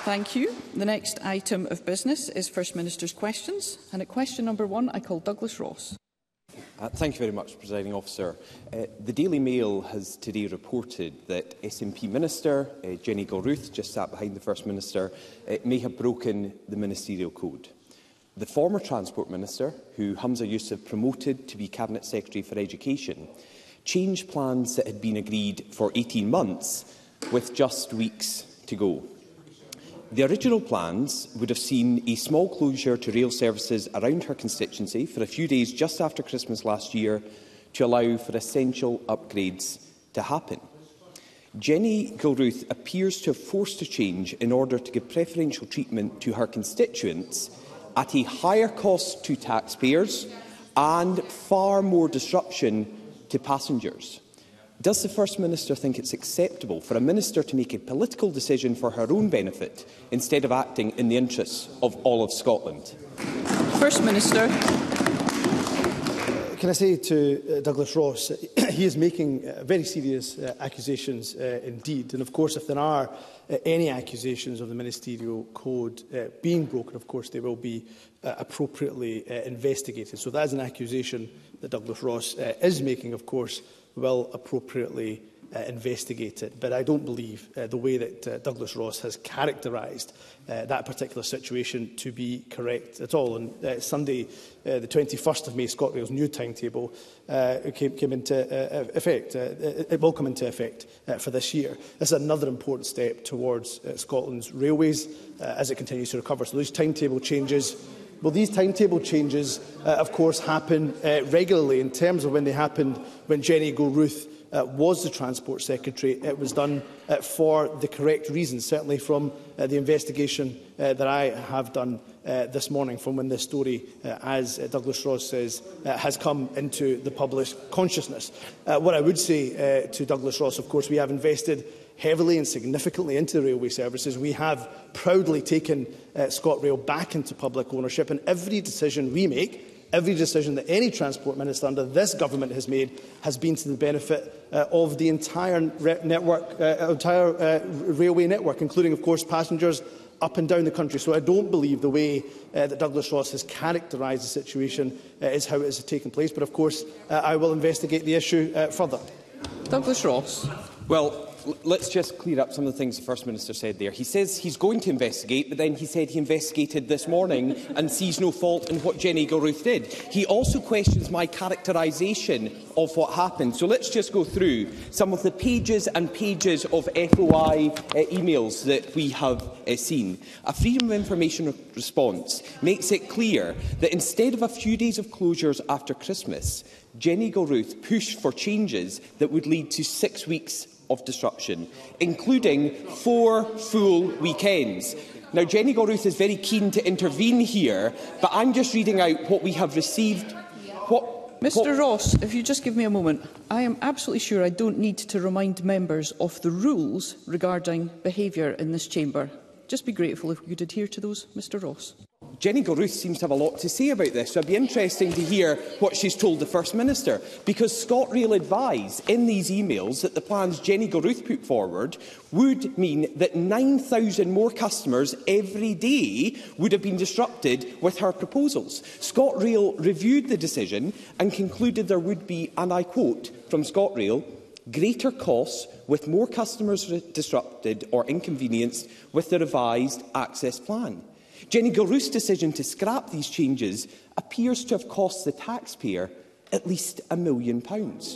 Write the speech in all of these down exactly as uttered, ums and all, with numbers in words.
Thank you. The next item of business is First Minister's questions. And at question number one, I call Douglas Ross. Uh, thank you very much, Presiding Officer. Uh, the Daily Mail has today reported that S N P Minister uh, Jenny Gilruth, just sat behind the First Minister, uh, may have broken the ministerial code. The former Transport Minister, who Humza Yousaf promoted to be Cabinet Secretary for Education, changed plans that had been agreed for eighteen months with just weeks to go. The original plans would have seen a small closure to rail services around her constituency for a few days just after Christmas last year to allow for essential upgrades to happen. Jenny Gilruth appears to have forced a change in order to give preferential treatment to her constituents at a higher cost to taxpayers and far more disruption to passengers. Does the First Minister think it's acceptable for a minister to make a political decision for her own benefit instead of acting in the interests of all of Scotland? First Minister. Can I say to uh, Douglas Ross, he is making uh, very serious uh, accusations uh, indeed. And of course, if there are uh, any accusations of the ministerial code uh, being broken, of course, they will be uh, appropriately uh, investigated. So that is an accusation that Douglas Ross uh, is making, of course, will appropriately uh, investigate it. But I don't believe uh, the way that uh, Douglas Ross has characterised uh, that particular situation to be correct at all. On uh, Sunday, uh, the twenty-first of May, ScotRail's new timetable uh, came, came into uh, effect. Uh, it, it will come into effect uh, for this year. This is another important step towards uh, Scotland's railways uh, as it continues to recover. So these timetable changes Well, these timetable changes, uh, of course, happen uh, regularly. In terms of when they happened when Jenny Gilruth uh, was the Transport Secretary, it was done uh, for the correct reasons, certainly from uh, the investigation uh, that I have done uh, this morning, from when this story, uh, as uh, Douglas Ross says, uh, has come into the public consciousness. Uh, what I would say uh, to Douglas Ross, of course, we have invested heavily and significantly into the railway services. We have proudly taken uh, ScotRail back into public ownership, and every decision we make, every decision that any Transport Minister under this government has made, has been to the benefit uh, of the entire network, uh, entire uh, railway network, including, of course, passengers up and down the country. So I don't believe the way uh, that Douglas Ross has characterised the situation uh, is how it has taken place. But of course, uh, I will investigate the issue uh, further. Douglas Ross. Well, let's just clear up some of the things the First Minister said there. He says he's going to investigate, but then he said he investigated this morning and sees no fault in what Jenny Gilruth did. He also questions my characterisation of what happened. So let's just go through some of the pages and pages of F O I uh, emails that we have uh, seen. A Freedom of Information response makes it clear that instead of a few days of closures after Christmas, Jenny Gilruth pushed for changes that would lead to six weeks of disruption, including four full weekends. Now, Jenny Gilruth is very keen to intervene here, but I'm just reading out what we have received. What, Mr what... Ross, if you just give me a moment. I am absolutely sure I don't need to remind members of the rules regarding behaviour in this chamber. Just be grateful if we could adhere to those, Mr Ross. Jenny Gilruth seems to have a lot to say about this, so it would be interesting to hear what she's told the First Minister, because ScotRail advised in these emails that the plans Jenny Gilruth put forward would mean that nine thousand more customers every day would have been disrupted with her proposals. ScotRail reviewed the decision and concluded there would be, and I quote from ScotRail, greater costs with more customers disrupted or inconvenienced with the revised access plan. Jenny Gilruth's decision to scrap these changes appears to have cost the taxpayer at least a million pounds.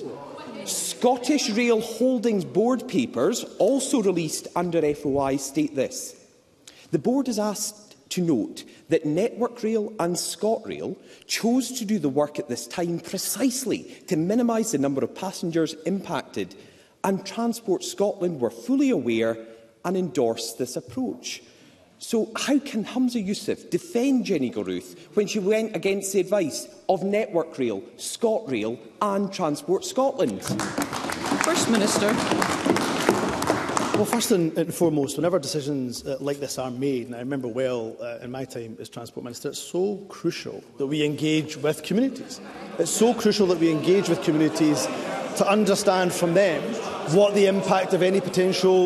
Scottish Rail Holdings board papers, also released under F O I, state this. The board is asked to note that Network Rail and ScotRail chose to do the work at this time precisely to minimise the number of passengers impacted, and Transport Scotland were fully aware and endorsed this approach. So how can Humza Yousaf defend Jenny Gilruth when she went against the advice of Network Rail, ScotRail and Transport Scotland? First Minister. Well, first and foremost, whenever decisions uh, like this are made, and I remember well uh, in my time as Transport Minister, it's so crucial that we engage with communities. It's so crucial that we engage with communities to understand from them what the impact of any potential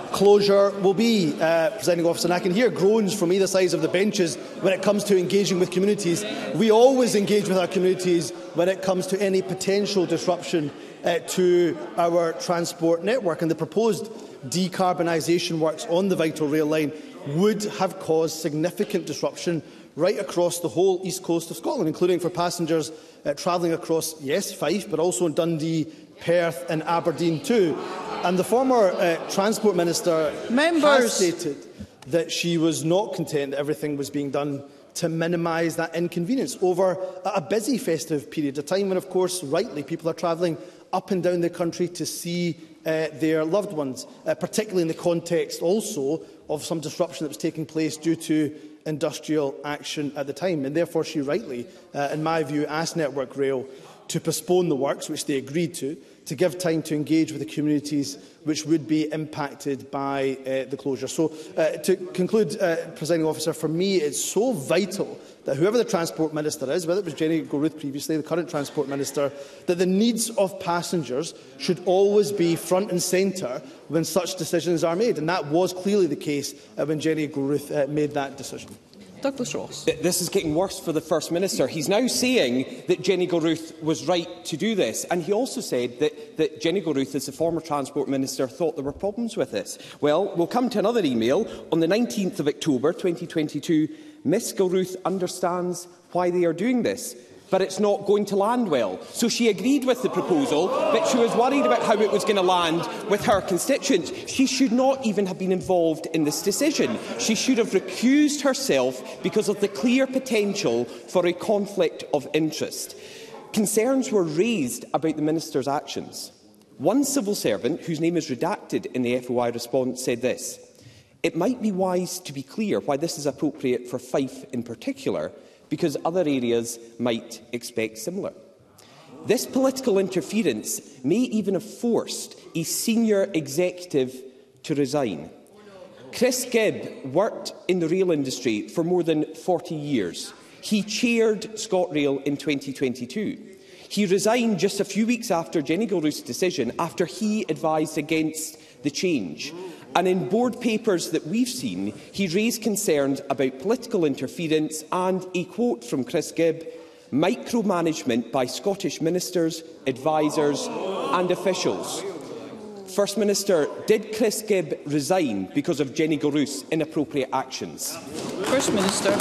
closure will be, uh, Presiding Officer. And I can hear groans from either sides of the benches when it comes to engaging with communities. We always engage with our communities when it comes to any potential disruption uh, to our transport network. And the proposed decarbonisation works on the Vital Rail line would have caused significant disruption right across the whole east coast of Scotland, including for passengers uh, travelling across, yes, Fife, but also Dundee, Perth and Aberdeen too. And the former uh, Transport Minister Members. has stated that she was not content that everything was being done to minimise that inconvenience over a busy festive period, a time when, of course, rightly, people are travelling up and down the country to see uh, their loved ones, uh, particularly in the context also of some disruption that was taking place due to industrial action at the time. And therefore, she rightly, uh, in my view, asked Network Rail to postpone the works, which they agreed to, to give time to engage with the communities which would be impacted by uh, the closure. So, uh, to conclude, uh, Presiding Officer, for me it's so vital that whoever the Transport Minister is, whether it was Jenny Goruth previously, the current Transport Minister, that the needs of passengers should always be front and centre when such decisions are made. And that was clearly the case uh, when Jenny Goruth uh, made that decision. Douglas Ross. This is getting worse for the First Minister. He's now saying that Jenny Goruth was right to do this, and he also said that, that Jenny Goruth, as the former Transport Minister, thought there were problems with this. Well, we'll come to another email. On the nineteenth of October twenty twenty-two, Miss Goruth understands why they are doing this, but it's not going to land well. So she agreed with the proposal, but she was worried about how it was going to land with her constituents. She should not even have been involved in this decision. She should have recused herself because of the clear potential for a conflict of interest. Concerns were raised about the Minister's actions. One civil servant, whose name is redacted in the F O I response, said this: "It might be wise to be clear why this is appropriate for Fife in particular, because other areas might expect similar. This political interference may even have forced a senior executive to resign. Chris Gibb worked in the rail industry for more than forty years. He chaired ScotRail in twenty twenty-two. He resigned just a few weeks after Jenny Goruth's decision, after he advised against the change. And in board papers that we've seen, he raised concerns about political interference and, a quote from Chris Gibb, micromanagement by Scottish ministers, advisers and officials." First Minister, did Chris Gibb resign because of Jenny Goruth's inappropriate actions? First Minister.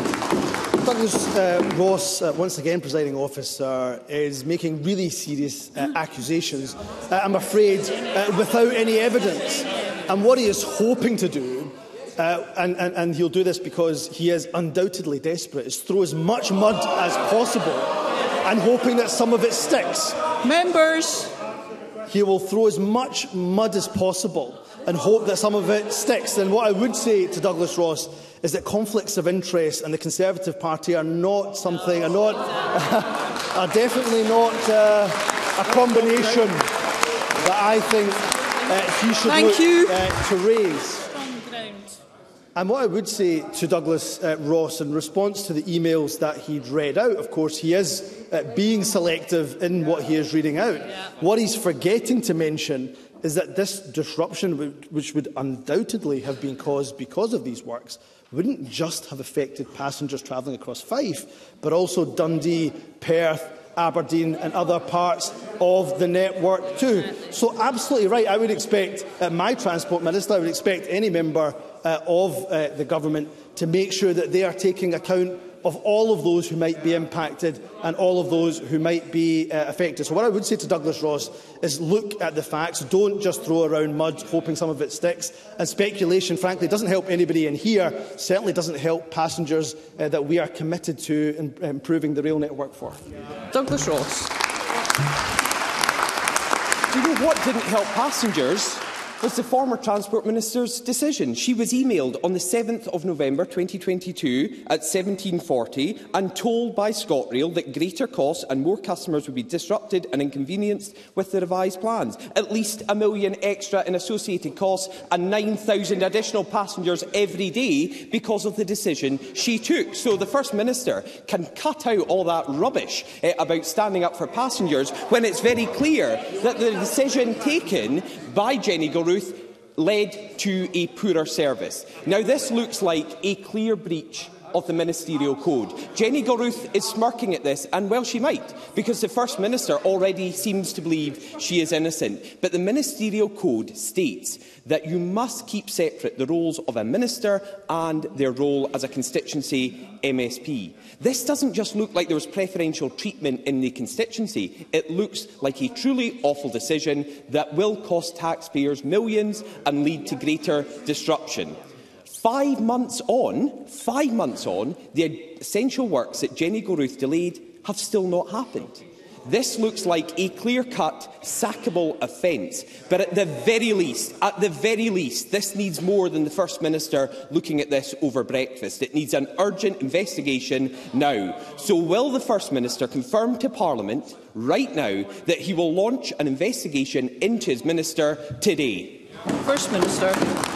Douglas uh, Ross, uh, once again, Presiding Officer, is making really serious uh, accusations, uh, I'm afraid, uh, without any evidence. And what he is hoping to do, uh, and, and, and he'll do this because he is undoubtedly desperate, is throw as much mud as possible and hoping that some of it sticks. Members. He will throw as much mud as possible and hope that some of it sticks. And what I would say to Douglas Ross is that conflicts of interest and the Conservative Party are not something, are not, are definitely not uh, a combination that I think uh, he should Thank look you. Uh, to raise. And what I would say to Douglas uh, Ross in response to the emails that he'd read out, of course, he is uh, being selective in what he is reading out. Yeah. What he's forgetting to mention is that this disruption, which would undoubtedly have been caused because of these works, wouldn't just have affected passengers travelling across Fife, but also Dundee, Perth, Aberdeen and other parts of the network too. So absolutely right, I would expect uh, my Transport Minister, I would expect any member uh, of uh, the government to make sure that they are taking account of all of those who might be impacted and all of those who might be uh, affected. So what I would say to Douglas Ross is look at the facts, don't just throw around mud hoping some of it sticks. And speculation, frankly, doesn't help anybody in here, certainly doesn't help passengers uh, that we are committed to in, improving the rail network for. Douglas Ross. Do you know what didn't help passengers? Was the former Transport Minister's decision. She was emailed on the seventh of November twenty twenty-two at seventeen forty and told by ScotRail that greater costs and more customers would be disrupted and inconvenienced with the revised plans. At least a million extra in associated costs and nine thousand additional passengers every day because of the decision she took. So the First Minister can cut out all that rubbish eh, about standing up for passengers when it's very clear that the decision taken by Jenny Goruth led to a poorer service. Now, this looks like a clear breach of the Ministerial Code. Jenny Gilruth is smirking at this, and well she might, because the First Minister already seems to believe she is innocent. But the Ministerial Code states that you must keep separate the roles of a minister and their role as a constituency M S P. This doesn't just look like there was preferential treatment in the constituency. It looks like a truly awful decision that will cost taxpayers millions and lead to greater disruption. Five months on, five months on, the essential works that Jenny Gilruth delayed have still not happened. This looks like a clear-cut, sackable offence. But at the very least, at the very least, this needs more than the First Minister looking at this over breakfast. It needs an urgent investigation now. So will the First Minister confirm to Parliament right now that he will launch an investigation into his minister today? First Minister.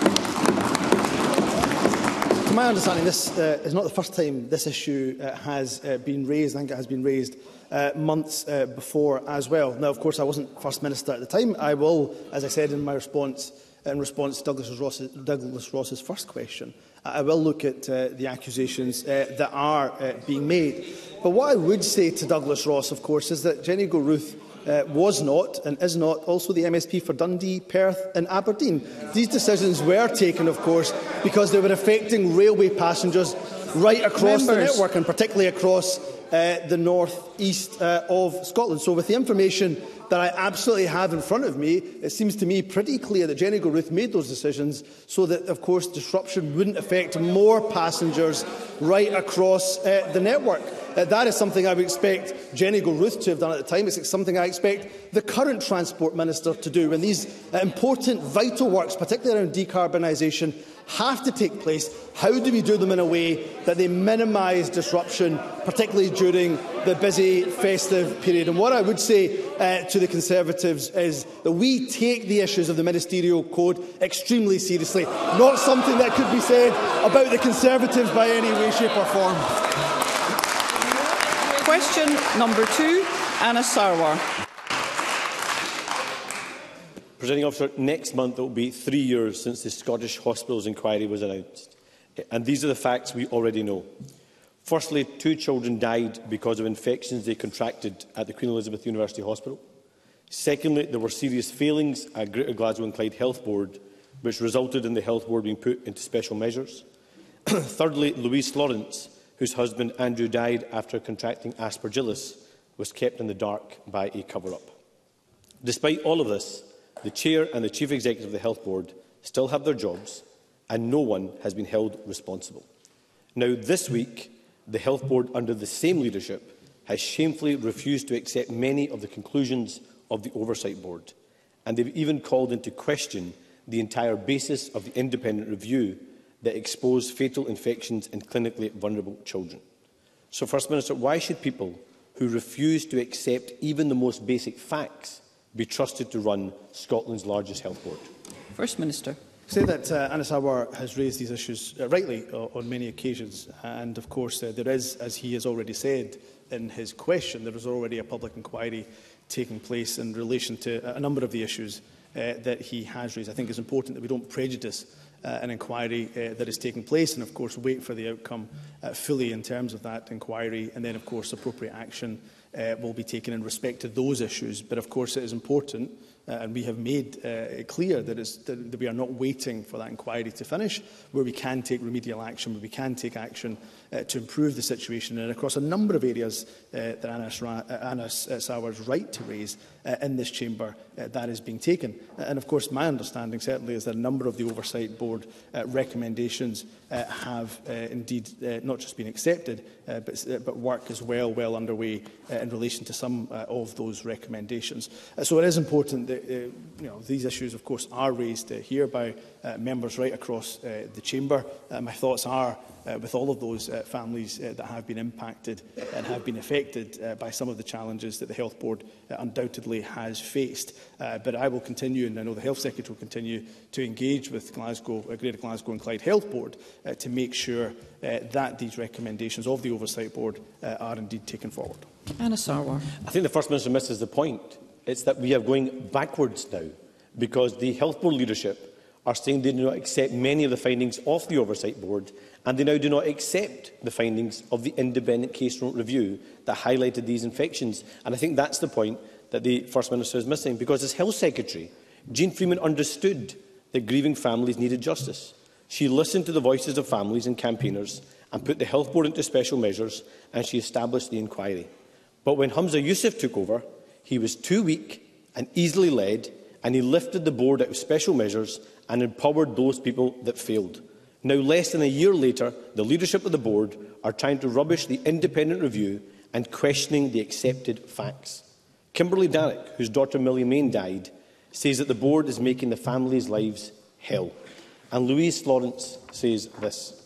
To my understanding, this uh, is not the first time this issue uh, has uh, been raised. I think it has been raised uh, months uh, before as well. Now, of course, I wasn't First Minister at the time. I will, as I said in my response, in response to Douglas Ross's, Douglas Ross's first question, I will look at uh, the accusations uh, that are uh, being made. But what I would say to Douglas Ross, of course, is that Jenny Gilruth Uh, was not and is not also the M S P for Dundee, Perth and Aberdeen. These decisions were taken, of course, because they were affecting railway passengers right across Members. the network, and particularly across uh, the north east uh, of Scotland. So with the information that I absolutely have in front of me, it seems to me pretty clear that Jenny Gilruth made those decisions so that, of course, disruption wouldn't affect more passengers right across uh, the network. Uh, that is something I would expect Jenny Gilruth to have done at the time. It's something I expect the current Transport Minister to do. When these uh, important, vital works, particularly around decarbonisation, have to take place, how do we do them in a way that they minimise disruption, particularly during the busy festive period? And what I would say uh, to the Conservatives is that we take the issues of the Ministerial Code extremely seriously. Not something that could be said about the Conservatives by any way, shape or form. Question number two, Anna Sarwar. Presiding Officer, next month it will be three years since the Scottish Hospitals inquiry was announced. And these are the facts we already know. Firstly, two children died because of infections they contracted at the Queen Elizabeth University Hospital. Secondly, there were serious failings at Greater Glasgow and Clyde Health Board, which resulted in the Health Board being put into special measures. Thirdly, Louise Lawrence, whose husband Andrew died after contracting aspergillus, was kept in the dark by a cover-up. Despite all of this, the Chair and the Chief Executive of the Health Board still have their jobs, and no one has been held responsible. Now, this week, the Health Board, under the same leadership, has shamefully refused to accept many of the conclusions of the Oversight Board, and they've even called into question the entire basis of the independent review that exposed fatal infections in clinically vulnerable children. So, First Minister, why should people who refuse to accept even the most basic facts be trusted to run Scotland's largest health board? First Minister. I say that uh, Anna Sarwar has raised these issues uh, rightly uh, on many occasions, and of course uh, there is, as he has already said in his question, there is already a public inquiry taking place in relation to a number of the issues uh, that he has raised. I think it's important that we don't prejudice Uh, an inquiry uh, that is taking place, and of course wait for the outcome uh, fully in terms of that inquiry, and then of course appropriate action uh, will be taken in respect to those issues. But of course it is important, uh, and we have made uh, it clear that, it's, that, that we are not waiting for that inquiry to finish, where we can take remedial action, where we can take action uh, to improve the situation, and across a number of areas uh, that Anna, uh, Anna Sarwar is right to raise uh, in this chamber, uh, that is being taken. Uh, and of course my understanding certainly is that a number of the Oversight Board uh, recommendations uh, have uh, indeed uh, not just been accepted, uh, but, uh, but work is well, well underway uh, in relation to some uh, of those recommendations. Uh, so it is important that uh, you know, these issues, of course, are raised uh, here by uh, members right across uh, the chamber. Uh, my thoughts are Uh, with all of those uh, families uh, that have been impacted and have been affected uh, by some of the challenges that the Health Board uh, undoubtedly has faced. Uh, but I will continue, and I know the Health Secretary will continue, to engage with Glasgow, uh, Greater Glasgow and Clyde Health Board uh, to make sure uh, that these recommendations of the Oversight Board uh, are indeed taken forward. Anna Sarwar. I think the First Minister misses the point. It's that we are going backwards now, because the Health Board leadership are saying they do not accept many of the findings of the Oversight Board, and they now do not accept the findings of the independent case note review that highlighted these infections. And I think that's the point that the First Minister is missing, because as Health Secretary, Jean Freeman understood that grieving families needed justice. She listened to the voices of families and campaigners and put the Health Board into special measures, and she established the inquiry. But when Humza Yousaf took over, he was too weak and easily led, and he lifted the board out of special measures and empowered those people that failed. Now, less than a year later, the leadership of the board are trying to rubbish the independent review and questioning the accepted facts. Kimberly Darroch, whose daughter Millie Main died, says that the board is making the families' lives hell. And Louise Lawrence says this: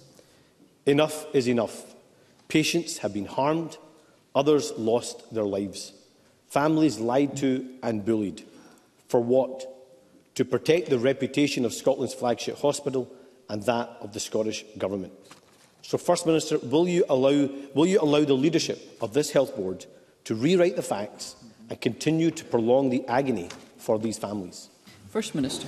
enough is enough. Patients have been harmed, others lost their lives. Families lied to and bullied. For what? To protect the reputation of Scotland's flagship hospital and that of the Scottish Government. So, First Minister, will you allow, will you allow the leadership of this health board to rewrite the facts and continue to prolong the agony for these families? First Minister.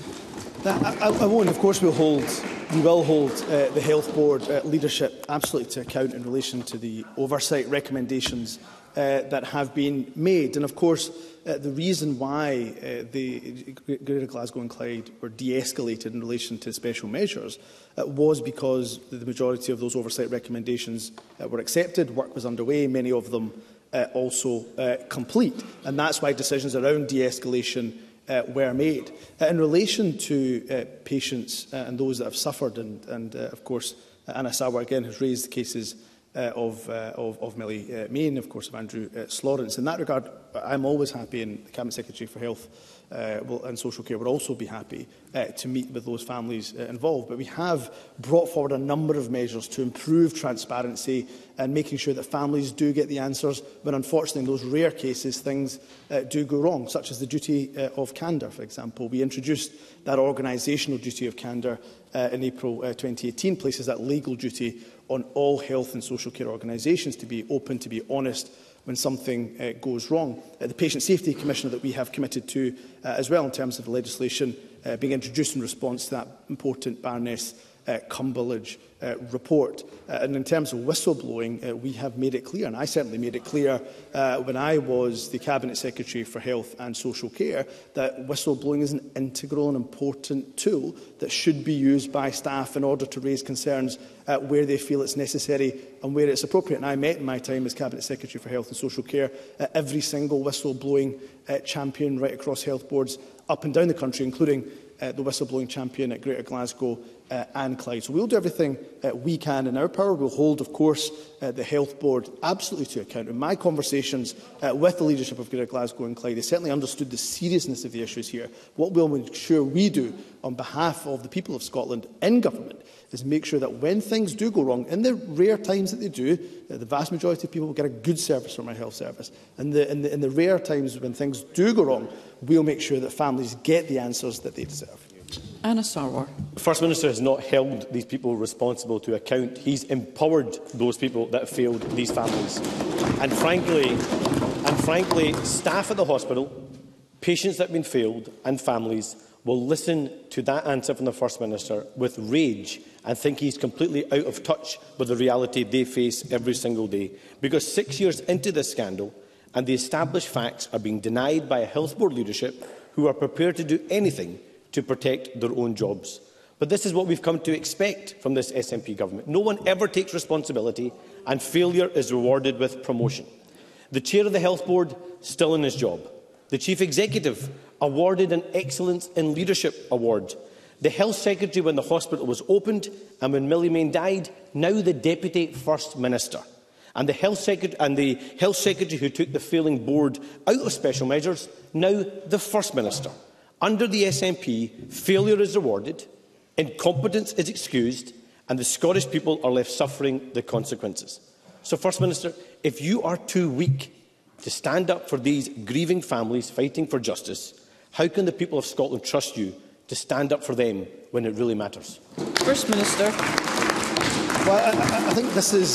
I, I, I won't. Of course, we'll hold, we will hold uh, the Health Board uh, leadership absolutely to account in relation to the oversight recommendations uh, that have been made. And of course, uh, the reason why uh, the Greater Glasgow and Clyde were de-escalated in relation to special measures uh, was because the majority of those oversight recommendations uh, were accepted, work was underway, many of them uh, also uh, complete. And that's why decisions around de-escalation Uh, were made. Uh, in relation to uh, patients uh, and those that have suffered, and, and uh, of course, uh, Anna Sawar again has raised the cases uh, of, uh, of, of Millie uh, May and, of course, of Andrew uh, Slorence. In that regard, I'm always happy, and the Cabinet Secretary for Health uh, will, and Social Care will also be happy uh, to meet with those families uh, involved. But we have brought forward a number of measures to improve transparency and making sure that families do get the answers when, unfortunately, in those rare cases, things uh, do go wrong, such as the duty uh, of candour, for example. We introduced that organisational duty of candour uh, in April uh, twenty eighteen, places that legal duty on all health and social care organisations to be open, to be honest when something uh, goes wrong. Uh, the Patient Safety Commissioner that we have committed to uh, as well in terms of the legislation uh, being introduced in response to that important Baroness uh, Cumberledge uh, report. Uh, and in terms of whistleblowing, uh, we have made it clear, and I certainly made it clear uh, when I was the Cabinet Secretary for Health and Social Care, that whistleblowing is an integral and important tool that should be used by staff in order to raise concerns uh, where they feel it's necessary and where it's appropriate. And I met in my time as Cabinet Secretary for Health and Social Care uh, every single whistleblowing uh, champion right across health boards up and down the country, including uh, the whistleblowing champion at Greater Glasgow uh, and Clyde. So we'll do everything uh, we can in our power. We'll hold, of course, uh, the Health Board absolutely to account. In my conversations uh, with the leadership of Greater Glasgow and Clyde, they certainly understood the seriousness of the issues here. What we'll make sure we do on behalf of the people of Scotland in government is make sure that when things do go wrong, in the rare times that they do, uh, the vast majority of people will get a good service from our health service. And the, in, the, in the rare times when things do go wrong, we'll make sure that families get the answers that they deserve. Anna Sarwar. The First Minister has not held these people responsible to account. He's empowered those people that have failed these families. And frankly, and frankly, staff at the hospital, patients that have been failed, and families will listen to that answer from the First Minister with rage and think he's completely out of touch with the reality they face every single day. Because six years into this scandal, and the established facts are being denied by a health board leadership who are prepared to do anything to protect their own jobs. But this is what we've come to expect from this S N P government. No one ever takes responsibility, and failure is rewarded with promotion. The chair of the health board still in his job. The chief executive awarded an Excellence in Leadership award. The health secretary when the hospital was opened, and when Millie Main died, now the deputy first minister. And the health secretary and the health secretary who took the failing board out of special measures, now the first minister. Under the S N P, failure is rewarded, incompetence is excused, and the Scottish people are left suffering the consequences. So, First Minister, if you are too weak to stand up for these grieving families fighting for justice, how can the people of Scotland trust you to stand up for them when it really matters? First Minister. Well, I, I think this is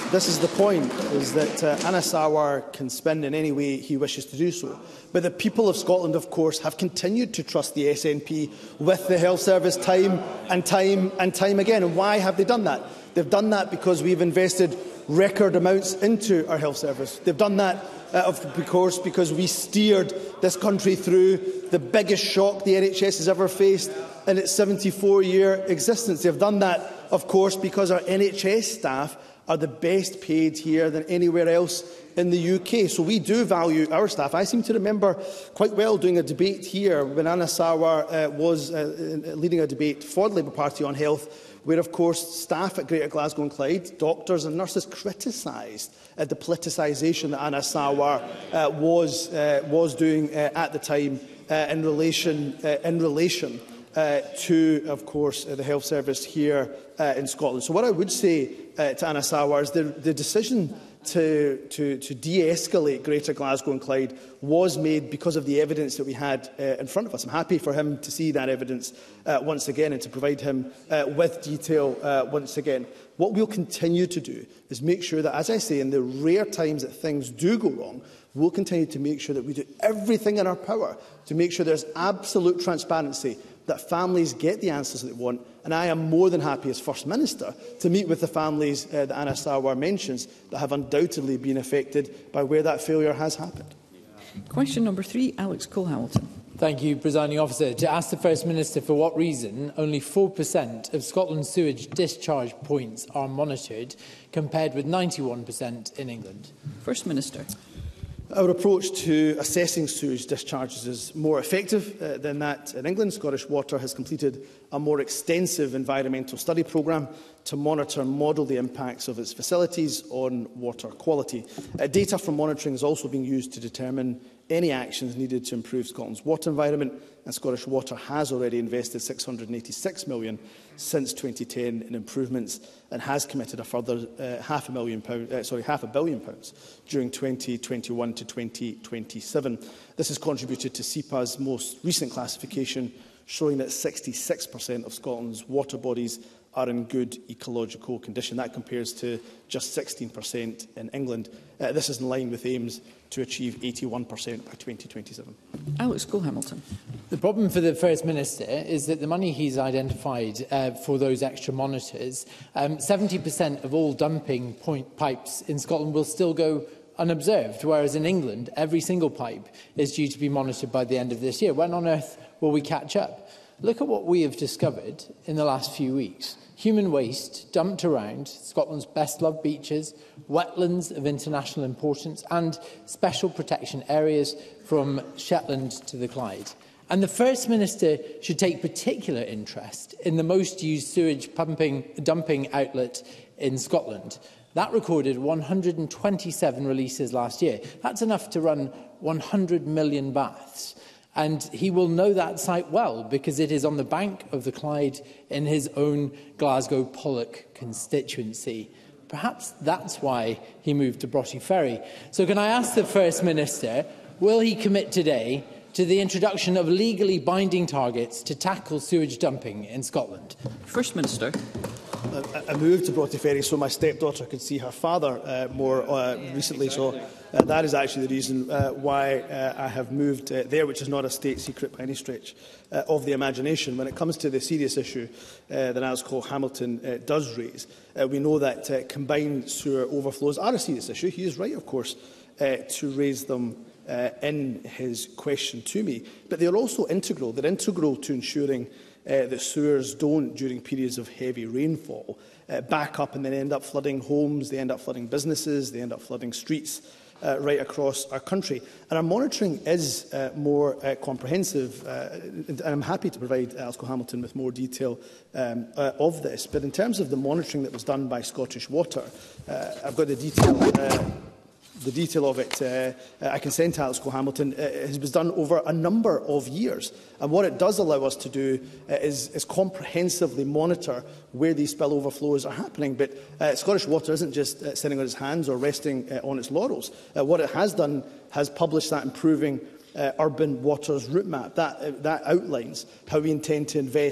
this is the point, is that uh, Anas Sarwar can spin in any way he wishes to do so. But the people of Scotland, of course, have continued to trust the S N P with the Health Service time and time and time again. And why have they done that? They've done that because we've invested record amounts into our health service. They've done that, uh, of course, because we steered this country through the biggest shock the N H S has ever faced in its seventy-four year existence. They've done that, of course, because our N H S staff are the best paid here than anywhere else in the U K. So we do value our staff. I seem to remember quite well doing a debate here when Anas Sarwar uh, was uh, leading a debate for the Labour Party on health, where, of course, staff at Greater Glasgow and Clyde, doctors and nurses, criticised uh, the politicisation that Anas Sarwar uh, was, uh, was doing uh, at the time uh, in relation, uh, in relation uh, to, of course, uh, the health service here uh, in Scotland. So what I would say uh, to Anas Sarwar is the, the decision to, to, to de-escalate Greater Glasgow and Clyde was made because of the evidence that we had uh, in front of us. I'm happy for him to see that evidence uh, once again and to provide him uh, with detail uh, once again. What we'll continue to do is make sure that, as I say, in the rare times that things do go wrong, we'll continue to make sure that we do everything in our power to make sure there's absolute transparency, that families get the answers that they want. And I am more than happy as First Minister to meet with the families uh, that Anas Sarwar mentions that have undoubtedly been affected by where that failure has happened. Question number three, Alex Cole-Hamilton. Thank you, Presiding Officer. To ask the First Minister for what reason only four percent of Scotland's sewage discharge points are monitored, compared with ninety-one percent in England. First Minister. Our approach to assessing sewage discharges is more effective uh, than that in England. Scottish Water has completed a more extensive environmental study programme to monitor and model the impacts of its facilities on water quality. Uh, data from monitoring is also being used to determine any actions needed to improve Scotland's water environment, and Scottish Water has already invested six hundred and eighty-six million pounds since twenty ten in improvements and has committed a further uh, half a million pound, uh, sorry, half a billion pounds during twenty twenty-one to twenty twenty-seven. This has contributed to S E P A's most recent classification, showing that sixty-six percent of Scotland's water bodies are in good ecological condition. That compares to just sixteen percent in England. Uh, this is in line with aims to achieve eighty-one percent by twenty twenty-seven. Alex Cole-Hamilton. The problem for the First Minister is that the money he's identified uh, for those extra monitors, um, seventy percent of all dumping point pipes in Scotland will still go unobserved, whereas in England, every single pipe is due to be monitored by the end of this year. When on earth will we catch up? Look at what we have discovered in the last few weeks. Human waste dumped around Scotland's best-loved beaches, wetlands of international importance and special protection areas from Shetland to the Clyde. And the First Minister should take particular interest in the most used sewage pumping, dumping outlet in Scotland. That recorded one hundred and twenty-seven releases last year. That's enough to run one hundred million baths. And he will know that site well because it is on the bank of the Clyde in his own Glasgow Pollock constituency. Perhaps that's why he moved to Broughty Ferry. So can I ask the First Minister, will he commit today to the introduction of legally binding targets to tackle sewage dumping in Scotland? First Minister. I moved to Broughty Ferry so my stepdaughter could see her father uh, more uh, recently. So uh, that is actually the reason uh, why uh, I have moved uh, there, which is not a state secret by any stretch uh, of the imagination. When it comes to the serious issue uh, that Alex Cole-Hamilton uh, does raise, uh, we know that uh, combined sewer overflows are a serious issue. He is right, of course, uh, to raise them uh, in his question to me. But they are also integral. They're integral to ensuring Uh, that sewers don't, during periods of heavy rainfall, uh, back up and then end up flooding homes, they end up flooding businesses, they end up flooding streets uh, right across our country. And our monitoring is uh, more uh, comprehensive, uh, and I'm happy to provide Alex Cole-Hamilton with more detail um, uh, of this. But in terms of the monitoring that was done by Scottish Water, uh, I've got the detail. Uh, The detail of it uh, I can send to Alex Cole-Hamilton. Uh, it was done over a number of years. And what it does allow us to do uh, is, is comprehensively monitor where these spill overflows are happening. But uh, Scottish Water isn't just uh, sitting on its hands or resting uh, on its laurels. Uh, what it has done has published that improving uh, urban waters route map. That, uh, that outlines how we intend to invest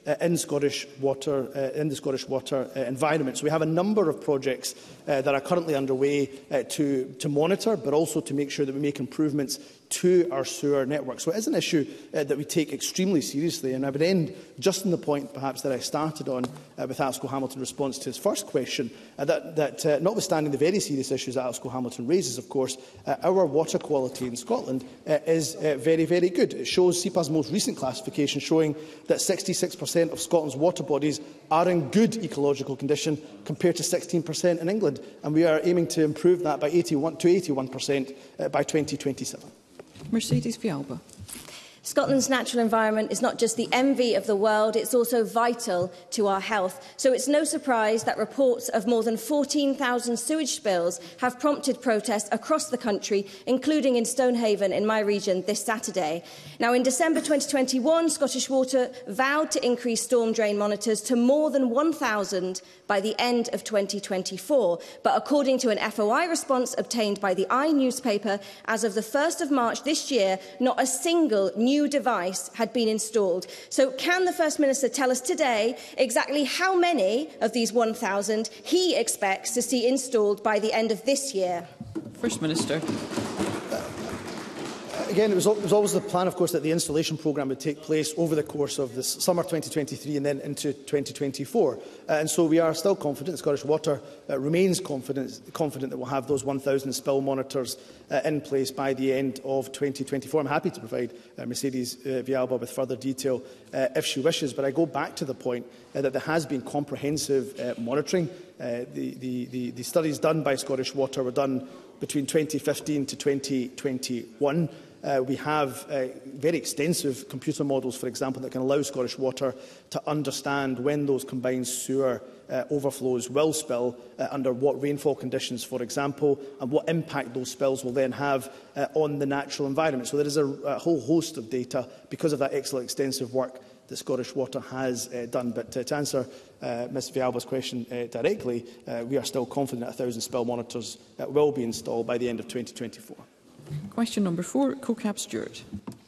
uh, in Scottish water, uh, in the Scottish water uh, environment. So we have a number of projects uh, that are currently underway uh, to, to monitor, but also to make sure that we make improvements to our sewer network. So it is an issue uh, that we take extremely seriously. And I would end just on the point, perhaps, that I started on uh, with Alasco Hamilton in response to his first question, uh, that, that uh, notwithstanding the very serious issues that Alasco Hamilton raises, of course, uh, our water quality in Scotland uh, is uh, very, very good. It shows S E P A's most recent classification showing that sixty-six percent of Scotland's water bodies are in good ecological condition compared to sixteen percent in England. And we are aiming to improve that by eighty-one to eighty-one percent uh, by twenty twenty-seven. Mercedes Vialba. Scotland's natural environment is not just the envy of the world, it's also vital to our health. So it's no surprise that reports of more than fourteen thousand sewage spills have prompted protests across the country, including in Stonehaven in my region this Saturday. Now, in December twenty twenty-one, Scottish Water vowed to increase storm drain monitors to more than one thousand by the end of twenty twenty-four. But according to an F O I response obtained by the I newspaper, as of the first of March this year, not a single new device had been installed. So can the First Minister tell us today exactly how many of these one thousand he expects to see installed by the end of this year? First Minister. Again, it was, it was always the plan, of course, that the installation programme would take place over the course of this summer twenty twenty-three and then into twenty twenty-four. Uh, and so we are still confident, Scottish Water uh, remains confident, confident that we'll have those one thousand spill monitors uh, in place by the end of twenty twenty-four. I'm happy to provide uh, Mercedes uh, Vialba with further detail uh, if she wishes, but I go back to the point uh, that there has been comprehensive uh, monitoring. Uh, the, the, the, the studies done by Scottish Water were done between twenty fifteen to twenty twenty-one. Uh, we have uh, very extensive computer models, for example, that can allow Scottish Water to understand when those combined sewer uh, overflows will spill, uh, under what rainfall conditions, for example, and what impact those spills will then have uh, on the natural environment. So there is a, a whole host of data because of that excellent extensive work that Scottish Water has uh, done. But uh, to answer uh, Miz Vialba's question uh, directly, uh, we are still confident that one thousand spill monitors uh, will be installed by the end of twenty twenty-four. Question number four, Co-Cap Stewart.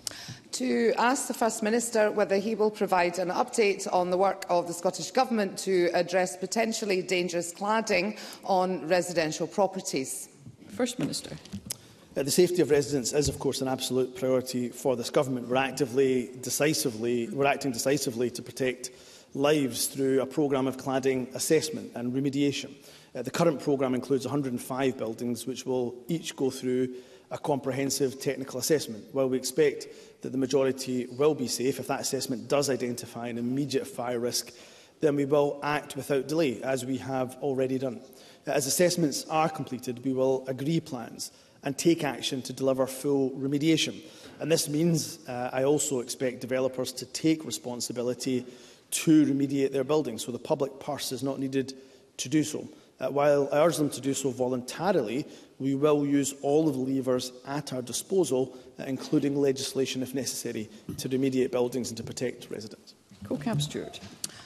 To ask the First Minister whether he will provide an update on the work of the Scottish Government to address potentially dangerous cladding on residential properties. First Minister. Uh, the safety of residents is, of course, an absolute priority for this Government. We're, actively, decisively, we're acting decisively to protect lives through a programme of cladding assessment and remediation. Uh, the current programme includes one hundred and five buildings, which will each go through a comprehensive technical assessment. While we expect that the majority will be safe, if that assessment does identify an immediate fire risk, then we will act without delay, as we have already done. As assessments are completed, we will agree plans and take action to deliver full remediation. And this means uh, I also expect developers to take responsibility to remediate their buildings, so the public purse is not needed to do so. Uh, while I urge them to do so voluntarily, we will use all of the levers at our disposal, uh, including legislation if necessary, to remediate buildings and to protect residents. Co-Cap Stewart.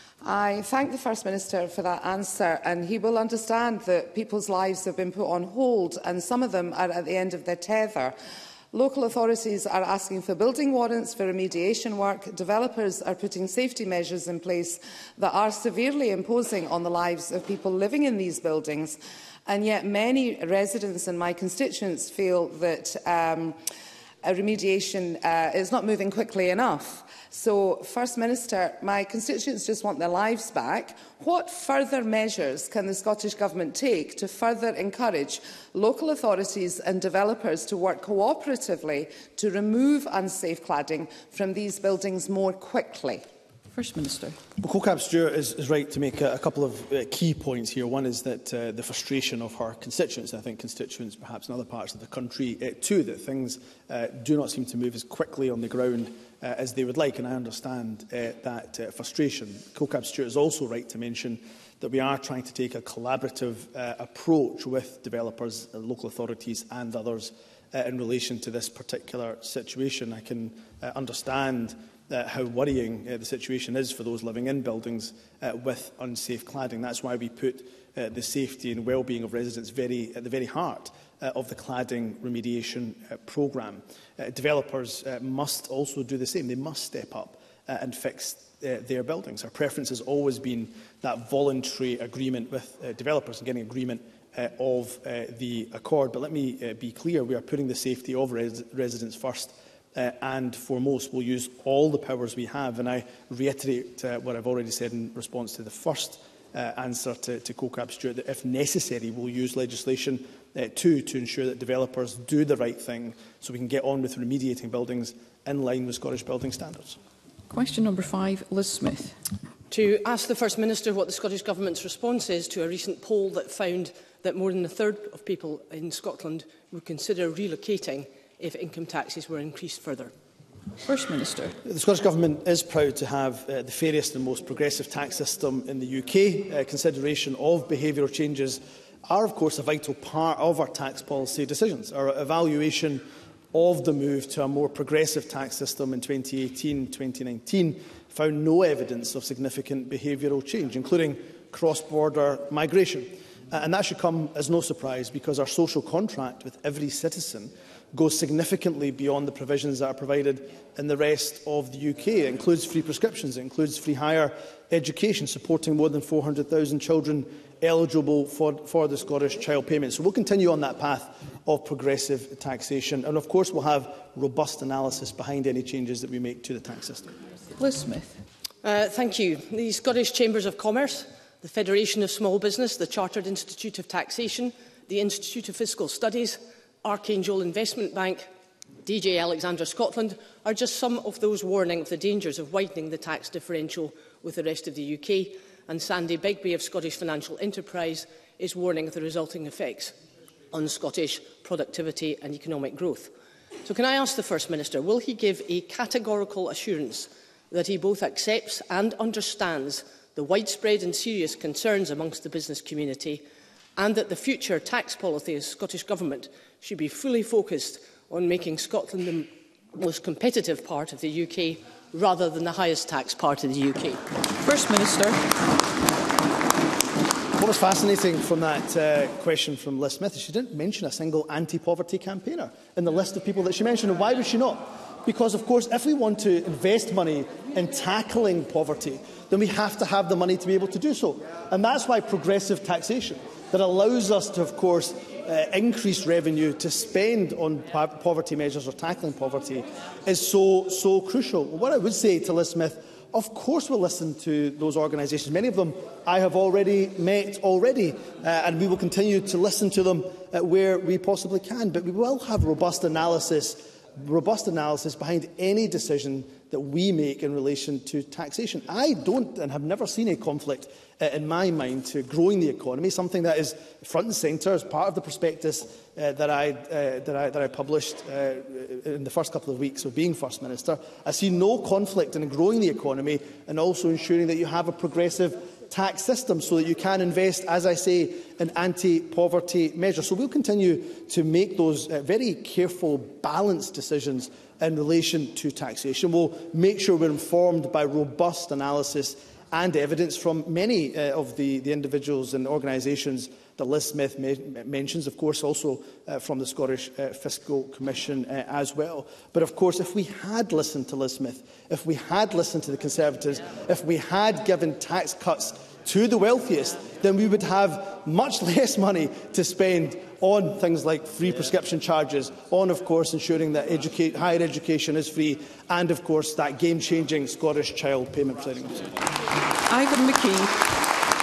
I thank the First Minister for that answer, and he will understand that people's lives have been put on hold and some of them are at the end of their tether. Local authorities are asking for building warrants for remediation work. Developers are putting safety measures in place that are severely imposing on the lives of people living in these buildings. And yet many residents and my constituents feel that um, a remediation uh, is not moving quickly enough. So, First Minister, my constituents just want their lives back. What further measures can the Scottish Government take to further encourage local authorities and developers to work cooperatively to remove unsafe cladding from these buildings more quickly? First Minister. Well, Co-Cap Stewart is, is right to make a, a couple of uh, key points here. One is that uh, the frustration of her constituents, I think constituents perhaps in other parts of the country uh, too, that things uh, do not seem to move as quickly on the ground uh, as they would like, and I understand uh, that uh, frustration. Co-Cap Stewart is also right to mention that we are trying to take a collaborative uh, approach with developers, uh, local authorities and others uh, in relation to this particular situation. I can uh, understand Uh, how worrying uh, the situation is for those living in buildings uh, with unsafe cladding. That's why we put uh, the safety and well-being of residents very, at the very heart uh, of the cladding remediation uh, programme. Uh, developers uh, must also do the same. They must step up uh, and fix uh, their buildings. Our preference has always been that voluntary agreement with uh, developers and getting agreement uh, of uh, the accord. But let me uh, be clear, we are putting the safety of res residents first uh, and foremost. We'll use all the powers we have, and I reiterate uh, what I've already said in response to the first uh, answer to, to Co-Cap Stewart, that if necessary we'll use legislation uh, too to ensure that developers do the right thing so we can get on with remediating buildings in line with Scottish building standards. Question number five, Liz Smith. To ask the First Minister what the Scottish Government's response is to a recent poll that found that more than a third of people in Scotland would consider relocating if income taxes were increased further. First Minister. The Scottish Government is proud to have uh, the fairest and most progressive tax system in the U K. Uh, consideration of behavioural changes are, of course, a vital part of our tax policy decisions. Our evaluation of the move to a more progressive tax system in twenty eighteen twenty nineteen found no evidence of significant behavioural change, including cross-border migration. Uh, and that should come as no surprise, because our social contract with every citizen goes significantly beyond the provisions that are provided in the rest of the U K. It includes free prescriptions, it includes free higher education, supporting more than four hundred thousand children eligible for, for the Scottish Child Payment. So we'll continue on that path of progressive taxation, and of course we'll have robust analysis behind any changes that we make to the tax system. Liz Smith. Uh, thank you. The Scottish Chambers of Commerce, the Federation of Small Business, the Chartered Institute of Taxation, the Institute of Fiscal Studies, Archangel Investment Bank, D J Alexandra Scotland are just some of those warning of the dangers of widening the tax differential with the rest of the U K, and Sandy Begbie of Scottish Financial Enterprise is warning of the resulting effects on Scottish productivity and economic growth. So can I ask the First Minister, will he give a categorical assurance that he both accepts and understands the widespread and serious concerns amongst the business community, and that the future tax policy of the Scottish Government should be fully focused on making Scotland the most competitive part of the U K rather than the highest tax part of the U K? First Minister. What was fascinating from that uh, question from Liz Smith is she didn't mention a single anti-poverty campaigner in the list of people that she mentioned. And why would she not? Because, of course, if we want to invest money in tackling poverty, then we have to have the money to be able to do so. And that's why progressive taxation, that allows us to, of course, uh, increase revenue to spend on po poverty measures or tackling poverty, is so, so crucial. What I would say to Liz Smith, of course we'll listen to those organisations. Many of them I have already met already, uh, and we will continue to listen to them uh, where we possibly can. But we will have robust analysis robust analysis behind any decision that we make in relation to taxation. I don't and have never seen a conflict uh, in my mind to growing the economy, something that is front and centre as part of the prospectus uh, that, I, uh, that, I, that I published uh, in the first couple of weeks of being First Minister. I see no conflict in growing the economy and also ensuring that you have a progressive tax system so that you can invest, as I say, in anti-poverty measures. So we'll continue to make those uh, very careful, balanced decisions in relation to taxation. We'll make sure we're informed by robust analysis and evidence from many uh, of the, the individuals and organisations that Liz Smith mentions, of course, also uh, from the Scottish uh, Fiscal Commission uh, as well. But, of course, if we had listened to Liz Smith, if we had listened to the Conservatives, if we had given tax cuts to the wealthiest, then we would have much less money to spend on things like free prescription charges, on, of course, ensuring that educate, higher education is free, and, of course, that game-changing Scottish Child Payment. Presiding Officer. Ivan McKee.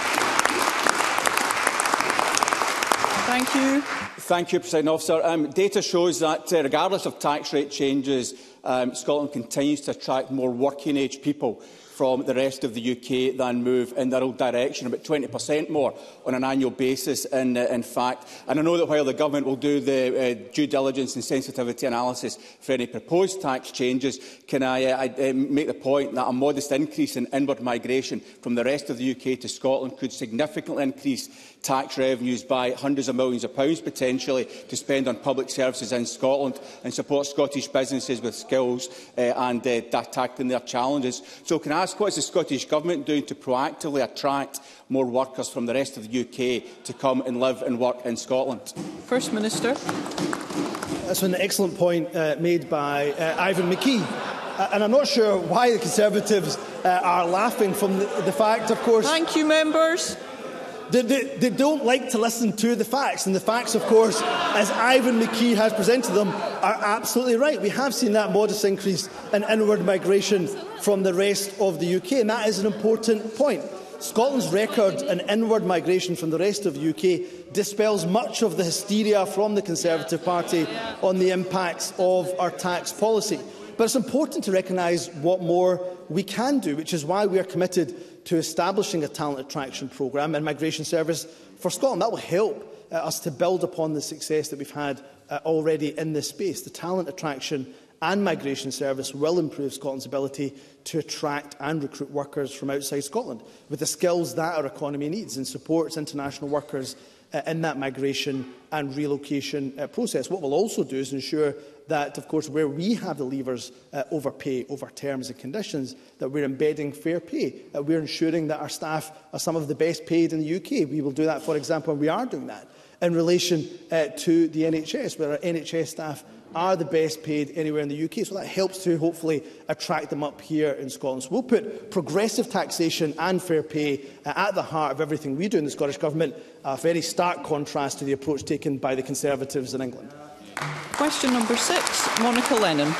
Thank you. Thank you, Presiding Officer. Um, data shows that, uh, regardless of tax rate changes, um, Scotland continues to attract more working-age people from the rest of the U K than move in their old direction, about twenty percent more on an annual basis, in, uh, in fact. And I know that while the Government will do the uh, due diligence and sensitivity analysis for any proposed tax changes, can I, uh, I uh, make the point that a modest increase in inward migration from the rest of the U K to Scotland could significantly increase tax revenues by hundreds of millions of pounds potentially to spend on public services in Scotland and support Scottish businesses with skills uh, and uh, tackling their challenges. So can I ask, what is the Scottish Government doing to proactively attract more workers from the rest of the U K to come and live and work in Scotland? First Minister. That's an excellent point uh, made by uh, Ivan McKee. Uh, and I'm not sure why the Conservatives uh, are laughing from the, the fact, of course... Thank you, members. They, they, they don't like to listen to the facts, and the facts, of course, as Ivan McKee has presented them, are absolutely right. We have seen that modest increase in inward migration from the rest of the U K, and that is an important point. Scotland's record in inward migration from the rest of the U K dispels much of the hysteria from the Conservative Party on the impacts of our tax policy. But it's important to recognise what more we can do, which is why we are committed to establishing a talent attraction programme and migration service for Scotland. That will help uh, us to build upon the success that we've had uh, already in this space. The talent attraction and migration service will improve Scotland's ability to attract and recruit workers from outside Scotland with the skills that our economy needs, and supports international workers uh, in that migration and relocation uh, process. What we'll also do is ensure that, of course, where we have the levers uh, over pay, over terms and conditions, that we're embedding fair pay. Uh, we're ensuring that our staff are some of the best paid in the U K. We will do that, for example, and we are doing that in relation uh, to the N H S, where our N H S staff are the best paid anywhere in the U K. So that helps to hopefully attract them up here in Scotland. So we'll put progressive taxation and fair pay uh, at the heart of everything we do in the Scottish Government, a very stark contrast to the approach taken by the Conservatives in England. Question number six, Monica Lennon.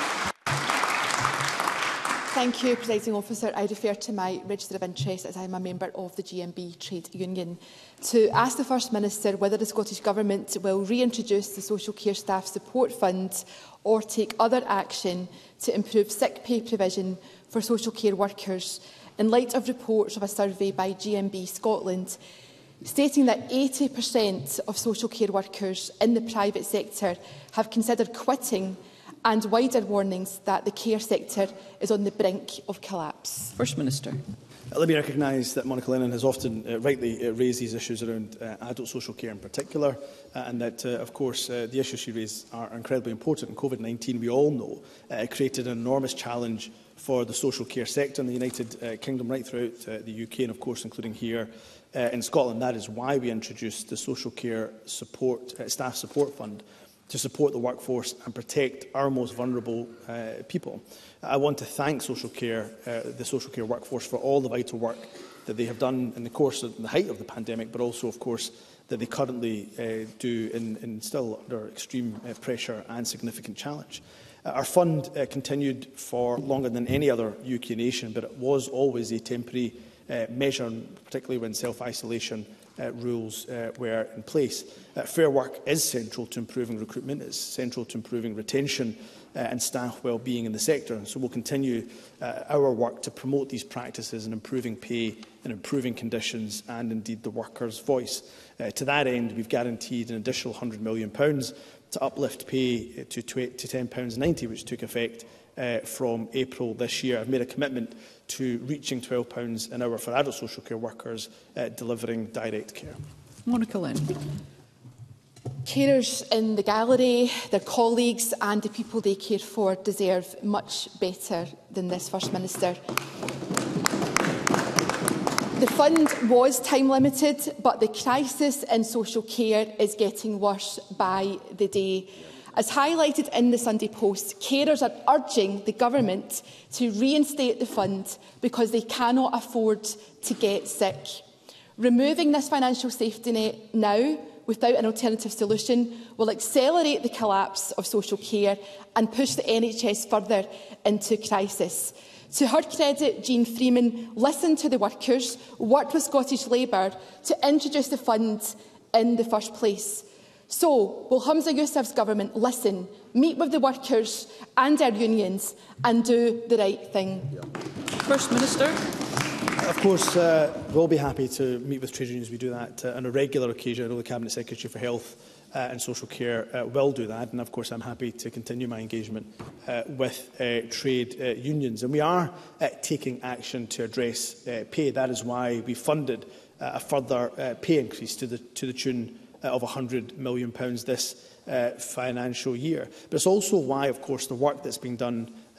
Thank you, Presiding Officer. I refer to my register of interest as I am a member of the G M B Trade Union to ask the First Minister whether the Scottish Government will reintroduce the Social Care Staff Support Fund or take other action to improve sick pay provision for social care workers in light of reports of a survey by G M B Scotland stating that eighty percent of social care workers in the private sector have considered quitting, and wider warnings that the care sector is on the brink of collapse. First Minister. Uh, let me recognise that Monica Lennon has often uh, rightly uh, raised these issues around uh, adult social care in particular, uh, and that, uh, of course, uh, the issues she raised are incredibly important. And COVID nineteen, we all know, uh, created an enormous challenge for the social care sector in the United uh, Kingdom, right throughout uh, the U K, and, of course, including here uh, in Scotland. That is why we introduced the Social Care support, uh, Staff Support Fund, to support the workforce and protect our most vulnerable uh, people. I want to thank social care, uh, the social care workforce for all the vital work that they have done in the course of the height of the pandemic, but also, of course, that they currently uh, do in, in still under extreme uh, pressure and significant challenge. Uh, our fund uh, continued for longer than any other U K nation, but it was always a temporary uh, measure, particularly when self-isolation Uh, rules uh, were in place. Uh, fair work is central to improving recruitment, it's central to improving retention uh, and staff well-being in the sector. And so we'll continue uh, our work to promote these practices in improving pay and improving conditions and indeed the workers' voice. Uh, to that end, we've guaranteed an additional one hundred million pounds to uplift pay to, to ten pounds ninety, which took effect uh, from April this year. I've made a commitment to reaching twelve pounds an hour for adult social care workers uh, delivering direct care. Monica Lennon. Carers in the gallery, their colleagues and the people they care for deserve much better than this, First Minister. The fund was time limited, but the crisis in social care is getting worse by the day. As highlighted in the Sunday Post, carers are urging the government to reinstate the fund because they cannot afford to get sick. Removing this financial safety net now, without an alternative solution, will accelerate the collapse of social care and push the N H S further into crisis. To her credit, Jean Freeman listened to the workers, worked with Scottish Labour to introduce the fund in the first place. So, will Humza Yousaf's government listen, meet with the workers and our unions and do the right thing? Yeah. First Minister. Of course, uh, we'll be happy to meet with trade unions. We do that uh, on a regular occasion. I know the Cabinet Secretary for Health uh, and Social Care uh, will do that. And of course, I'm happy to continue my engagement uh, with uh, trade uh, unions. And we are uh, taking action to address uh, pay. That is why we funded uh, a further uh, pay increase to the, to the tune of one hundred million pounds this uh, financial year. But it's also why, of course, the work that's being done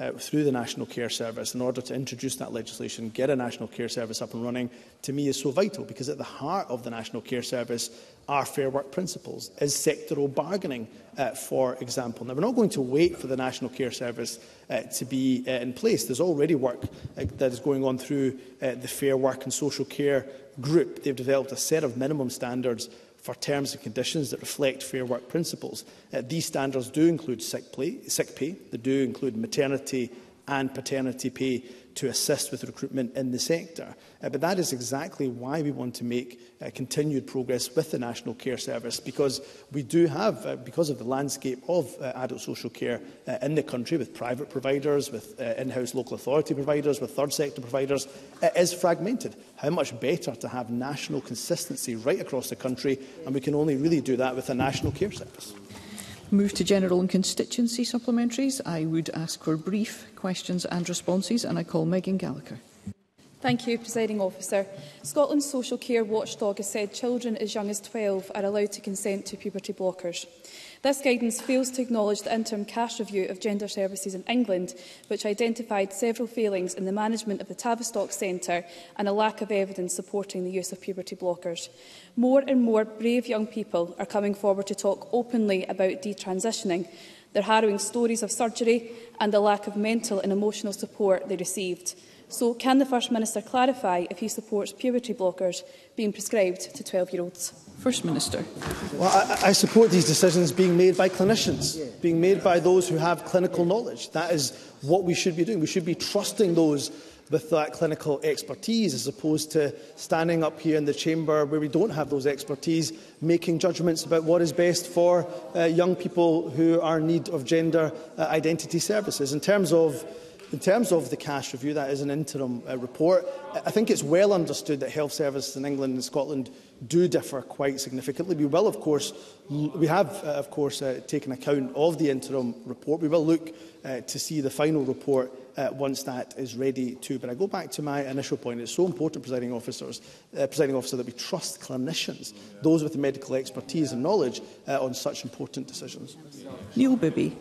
uh, through the National Care Service in order to introduce that legislation, get a National Care Service up and running, to me is so vital, because at the heart of the National Care Service are fair work principles, is sectoral bargaining, uh, for example. Now, we're not going to wait for the National Care Service uh, to be uh, in place. There's already work uh, that is going on through uh, the Fair Work and Social Care Group. They've developed a set of minimum standards for terms and conditions that reflect fair work principles. Uh, these standards do include sick pay, sick pay, they do include maternity and paternity pay to assist with recruitment in the sector. Uh, but that is exactly why we want to make uh, continued progress with the National Care Service, because we do have, uh, because of the landscape of uh, adult social care uh, in the country, with private providers, with uh, in-house local authority providers, with third sector providers, it is fragmented. How much better to have national consistency right across the country, and we can only really do that with a National Care Service. Move to general and constituency supplementaries. I would ask for brief questions and responses, and I call Megan Gallagher. Thank you, Presiding Officer. Scotland's social care watchdog has said children as young as twelve are allowed to consent to puberty blockers. This guidance fails to acknowledge the interim cash review of gender services in England, which identified several failings in the management of the Tavistock Centre and a lack of evidence supporting the use of puberty blockers. More and more brave young people are coming forward to talk openly about detransitioning, their harrowing stories of surgery and the lack of mental and emotional support they received. So, can the First Minister clarify if he supports puberty blockers being prescribed to twelve-year-olds? First Minister. Well, I, I support these decisions being made by clinicians, yeah. being made by those who have clinical knowledge. That is what we should be doing. We should be trusting those with that clinical expertise, as opposed to standing up here in the chamber where we don't have those expertise, making judgments about what is best for uh, young people who are in need of gender uh, identity services. In terms of In terms of the cash review, that is an interim uh, report. I think it's well understood that health services in England and Scotland do differ quite significantly. We will, of course, we have, uh, of course, uh, taken account of the interim report. We will look uh, to see the final report uh, once that is ready too. But I go back to my initial point. It's so important, presiding officers, uh, presiding officer, that we trust clinicians, those with the medical expertise and knowledge, uh, on such important decisions. Neil Bibby.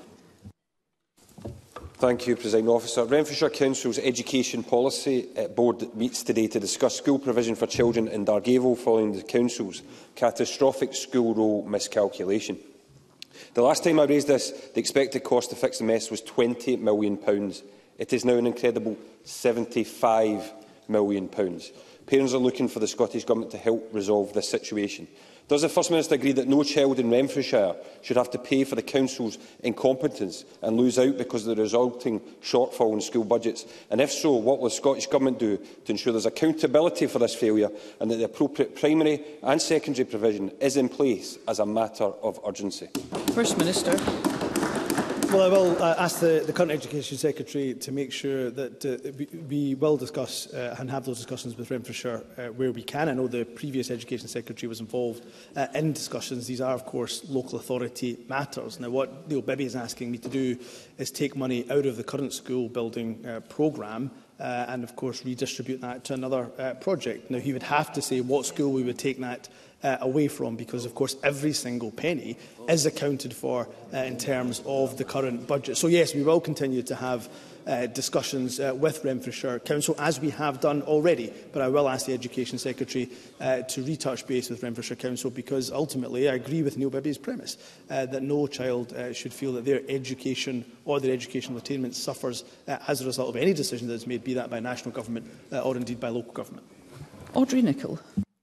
Thank you, Presiding Officer. Renfrewshire Council's Education Policy Board meets today to discuss school provision for children in Dargaville following the Council's catastrophic school roll miscalculation. The last time I raised this, the expected cost to fix the mess was twenty million pounds. It is now an incredible seventy-five million pounds. Parents are looking for the Scottish Government to help resolve this situation. Does the First Minister agree that no child in Renfrewshire should have to pay for the Council's incompetence and lose out because of the resulting shortfall in school budgets? And if so, what will the Scottish Government do to ensure there is accountability for this failure and that the appropriate primary and secondary provision is in place as a matter of urgency? First Minister. Well, I will uh, ask the, the current Education Secretary to make sure that uh, we, we will discuss uh, and have those discussions with Renfrewshire uh, where we can. I know the previous Education Secretary was involved uh, in discussions. These are, of course, local authority matters. Now, what Neil Bibby is asking me to do is take money out of the current school building uh, programme uh, and, of course, redistribute that to another uh, project. Now, he would have to say what school we would take that Uh, away from, because of course every single penny is accounted for uh, in terms of the current budget. So yes, we will continue to have uh, discussions uh, with Renfrewshire Council, as we have done already, but I will ask the Education Secretary uh, to retouch base with Renfrewshire Council, because ultimately I agree with Neil Bibby's premise uh, that no child uh, should feel that their education or their educational attainment suffers uh, as a result of any decision that is made, be that by national government uh, or indeed by local government. Audrey Nicholl.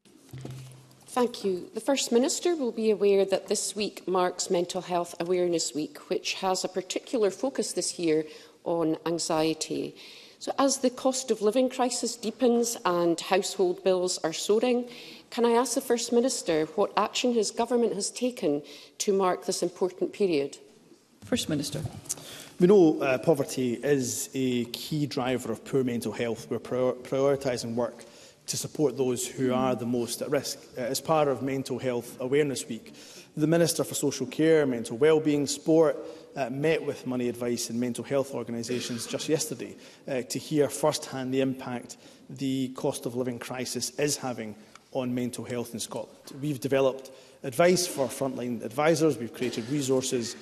Thank you. The First Minister will be aware that this week marks Mental Health Awareness Week, which has a particular focus this year on anxiety. So, as the cost of living crisis deepens and household bills are soaring, can I ask the First Minister what action his government has taken to mark this important period? First Minister. We know uh, poverty is a key driver of poor mental health. We're prior prioritising work to support those who are the most at risk. Uh, as part of Mental Health Awareness Week, the Minister for Social Care, Mental Wellbeing, Sport uh, met with money advice and mental health organisations just yesterday uh, to hear first-hand the impact the cost of living crisis is having on mental health in Scotland. We've developed advice for frontline advisors, we've created resources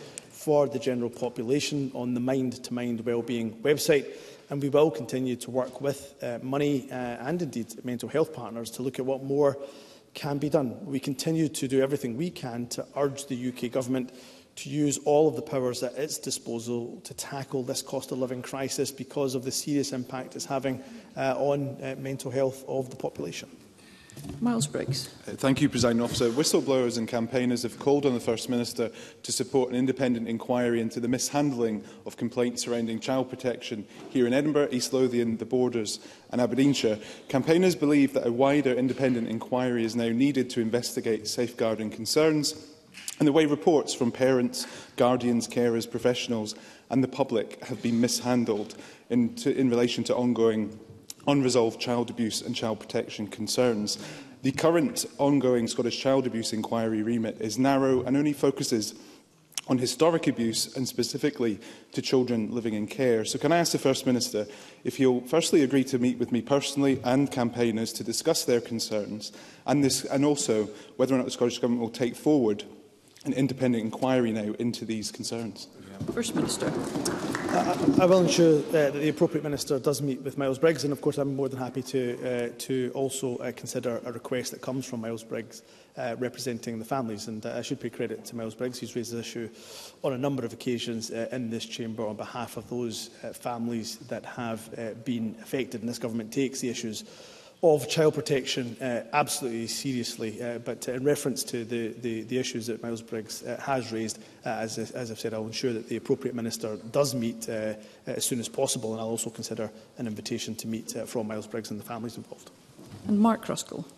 for the general population on the Mind to Mind Wellbeing website. And we will continue to work with uh, money uh, and indeed mental health partners to look at what more can be done. We continue to do everything we can to urge the U K Government to use all of the powers at its disposal to tackle this cost of living crisis because of the serious impact it's having uh, on uh, mental health of the population. Miles Briggs. Uh, thank you, Presiding Officer. Whistleblowers and campaigners have called on the First Minister to support an independent inquiry into the mishandling of complaints surrounding child protection here in Edinburgh, East Lothian, the Borders and Aberdeenshire. Campaigners believe that a wider independent inquiry is now needed to investigate safeguarding concerns and the way reports from parents, guardians, carers, professionals and the public have been mishandled in, to, in relation to ongoing unresolved child abuse and child protection concerns. The current ongoing Scottish Child Abuse Inquiry remit is narrow and only focuses on historic abuse and specifically to children living in care. So can I ask the First Minister if he'll firstly agree to meet with me personally and campaigners to discuss their concerns and, this, and also whether or not the Scottish Government will take forward an independent inquiry now into these concerns? First Minister. I, I will ensure uh, that the appropriate minister does meet with Miles Briggs, and of course I'm more than happy to, uh, to also uh, consider a request that comes from Miles Briggs uh, representing the families. And uh, I should pay credit to Miles Briggs, who's raised this issue on a number of occasions uh, in this chamber on behalf of those uh, families that have uh, been affected. And this government takes the issues of child protection uh, absolutely seriously, uh, but uh, in reference to the, the, the issues that Miles Briggs uh, has raised, uh, as, as I've said, I'll ensure that the appropriate minister does meet uh, as soon as possible, and I'll also consider an invitation to meet uh, from Miles Briggs and the families involved. And Mark Ruskell.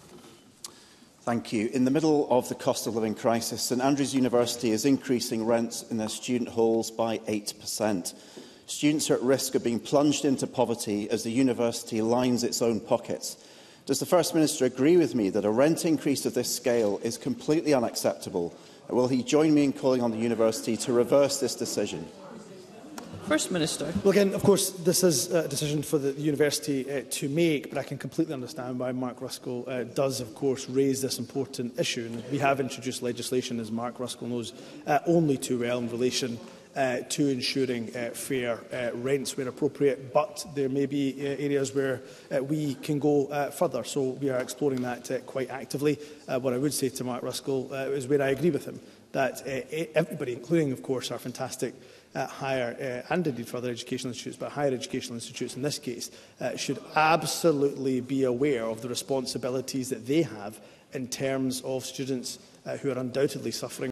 Thank you. In the middle of the cost of living crisis, St Andrews University is increasing rents in their student halls by eight percent. Students are at risk of being plunged into poverty as the university lines its own pockets. Does the First Minister agree with me that a rent increase of this scale is completely unacceptable? And will he join me in calling on the university to reverse this decision? First Minister. Well, again, of course, this is a decision for the university uh, to make, but I can completely understand why Mark Ruskell uh, does, of course, raise this important issue. And we have introduced legislation, as Mark Ruskell knows, uh, only too well in relation Uh, to ensuring uh, fair uh, rents where appropriate, but there may be uh, areas where uh, we can go uh, further. So we are exploring that uh, quite actively. Uh, what I would say to Mark Ruskell uh, is where I agree with him, that uh, everybody, including, of course, our fantastic uh, higher uh, and indeed further educational institutes, but higher educational institutes in this case, uh, should absolutely be aware of the responsibilities that they have in terms of students uh, who are undoubtedly suffering